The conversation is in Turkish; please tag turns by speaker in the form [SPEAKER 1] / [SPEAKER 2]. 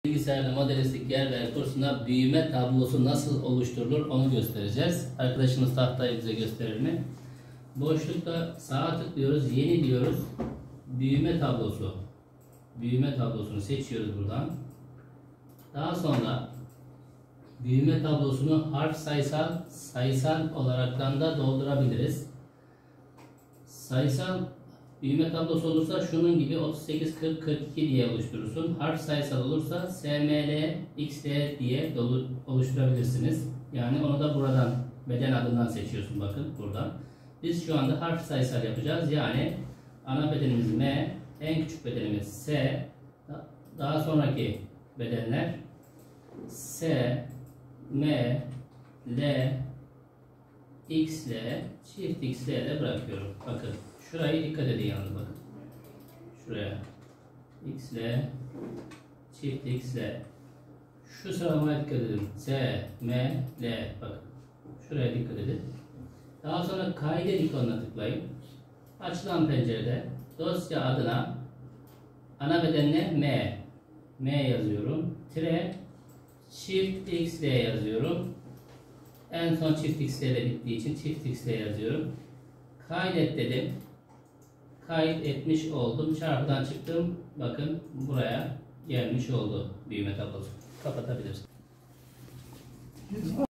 [SPEAKER 1] Bilgisayarda modelistik yerler kursunda büyüme tablosu nasıl oluşturulur onu göstereceğiz. Arkadaşımız tahtayı bize gösterir mi? Boşlukta sağa tıklıyoruz, yeni diyoruz. Büyüme tablosu. Büyüme tablosunu seçiyoruz buradan. Daha sonra büyüme tablosunu harf sayısal olaraktan da doldurabiliriz. Sayısal büyüme tablosu olursa şunun gibi 38, 40, 42 diye oluşturursun. Harf sayısal olursa SML, XL diye oluşturabilirsiniz. Yani onu da buradan beden adından seçiyorsun, bakın buradan. Biz şu anda harf sayısal yapacağız. Yani ana bedenimiz M, en küçük bedenimiz S, daha sonraki bedenler S, M, L, XL, çift XL ile bırakıyorum. Bakın şurayı dikkat edin yalnız, bakın. Şuraya XL, çift XL. Şu sıralamaya dikkat edin. S, M, L. Bakın. Şuraya dikkat edin. Daha sonra kaydet ikonuna tıklayın. Açılan pencerede dosya adına ana bedenine M yazıyorum. Tire çift XL yazıyorum. En son çift XL ile bittiği için çift XL yazıyorum. Kaydet dedim. Kayıt etmiş oldum. Çarpıdan çıktım. Bakın buraya gelmiş oldu büyüme tablosu. Kapatabiliriz.